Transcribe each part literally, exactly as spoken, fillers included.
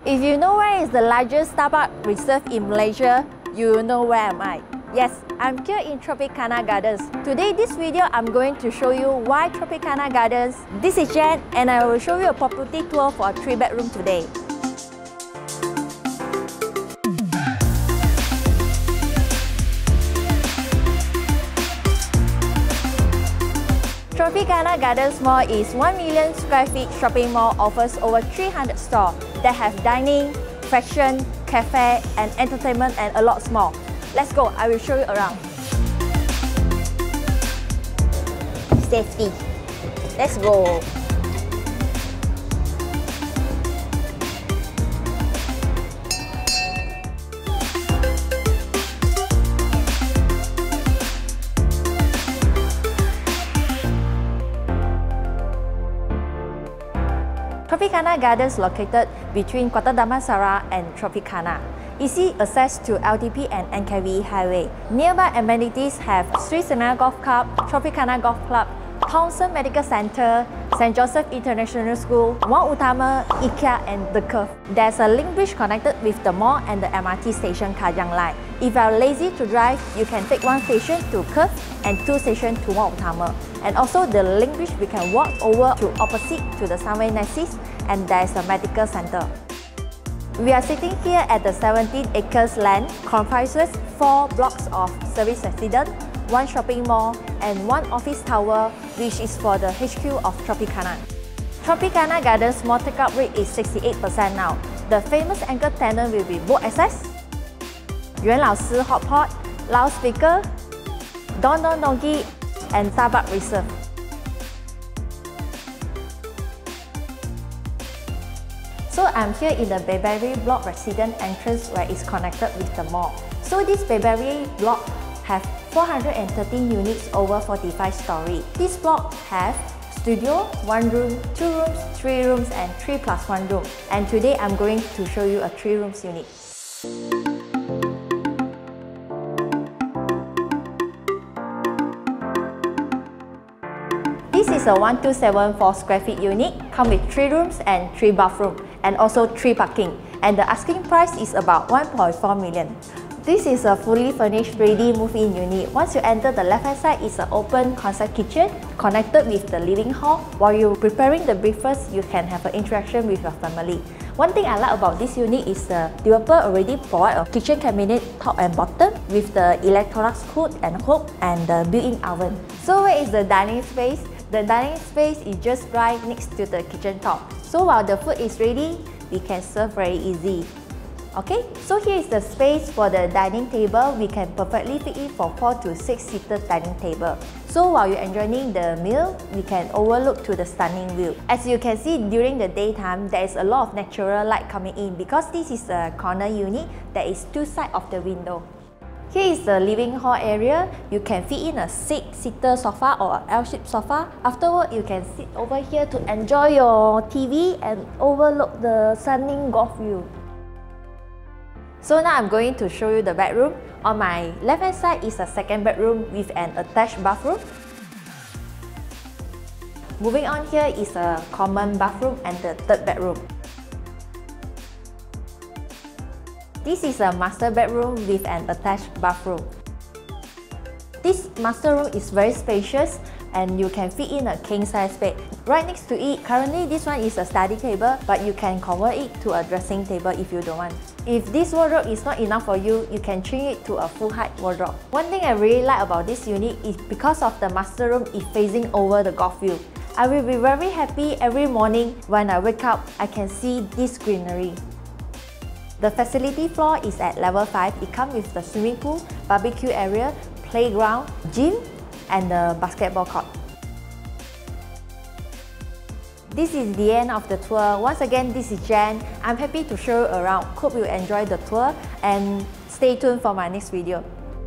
If you know where is the largest Starbucks reserve in Malaysia, you know where am I. Yes, I'm here in Tropicana Gardens. Today, this video, I'm going to show you why Tropicana Gardens. This is Jen, and I will show you a property tour for a three bedroom today. Tropicana Gardens Mall is one million square feet shopping mall, offers over three hundred stores that have dining, fashion, cafe, and entertainment, and a lot more. Let's go, I will show you around. Safety. Let's go. Tropicana Gardens located between Kota Damansara and Tropicana. Easy access to L T P and N K V E highway. Nearby amenities have Sri Senaya Golf Club, Tropicana Golf Club, Townsend Medical Center, Saint Joseph International School, One Utama, IKEA, and The Curve. There's a link bridge connected with the mall and the M R T station Kajang Line. If you are lazy to drive, you can take one station to Curve and two stations to One Utama. And also the link bridge, we can walk over to opposite to the Sunway Nexus, and there's a medical center. We are sitting here at the seventeen acres land, comprises four blocks of service residence, one shopping mall, and one office tower, which is for the H Q of Tropicana. Tropicana Gardens Mall take-up rate is sixty-eight percent now. The famous anchor tenant will be Boat Access, Yuan Lao Si Hot Pot, Loudspeaker, Don Don Donki, and Starbucks Reserve. So I'm here in the Bayberry Block resident entrance where it's connected with the mall. So this Bayberry Block have four hundred thirteen units over forty-five stories. This block have studio, one room, two rooms, three rooms, and three plus one room. And today I'm going to show you a three rooms unit. This is a one two seven four square feet unit, come with three rooms and three bathrooms, and also three parking. And the asking price is about one point four million. This is a fully furnished, ready move-in unit. Once you enter, the left-hand side is an open concept kitchen connected with the living hall. While you're preparing the breakfast, you can have an interaction with your family. One thing I like about this unit is the developer already provide a kitchen cabinet top and bottom with the Electrolux hood and hook and the built-in oven. So where is the dining space? The dining space is just right next to the kitchen top. So while the food is ready, we can serve very easy. Okay, so here is the space for the dining table. We can perfectly fit it for four to six seater dining table. So while you're enjoying the meal, we can overlook to the stunning view. As you can see, during the daytime, there is a lot of natural light coming in because this is a corner unit that is two sides of the window. Here is the living hall area. You can fit in a six-seater sofa or an L-shaped sofa. Afterward, you can sit over here to enjoy your T V and overlook the stunning golf view. So now I'm going to show you the bedroom. On my left-hand side is a second bedroom with an attached bathroom. Moving on, here is a common bathroom and the third bedroom. This is a master bedroom with an attached bathroom. This master room is very spacious and you can fit in a king-size bed. Right next to it, currently this one is a study table, but you can convert it to a dressing table if you don't want. If this wardrobe is not enough for you, you can change it to a full-height wardrobe. One thing I really like about this unit is because of the master room is facing over the golf view. I will be very happy every morning when I wake up, I can see this greenery. The facility floor is at level five. It comes with the swimming pool, barbecue area, playground, gym, and the basketball court. This is the end of the tour. Once again, this is Jen. I'm happy to show you around. Hope you enjoy the tour and stay tuned for my next video.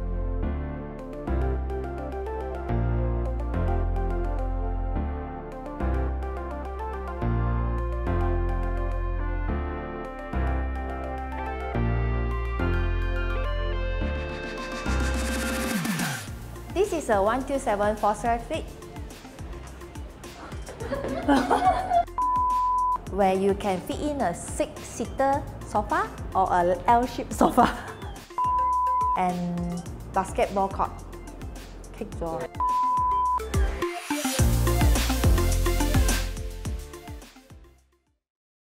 This is a one two seven four square feet. where you can fit in a six-seater sofa or a L-shaped sofa. And basketball court. Kick draw.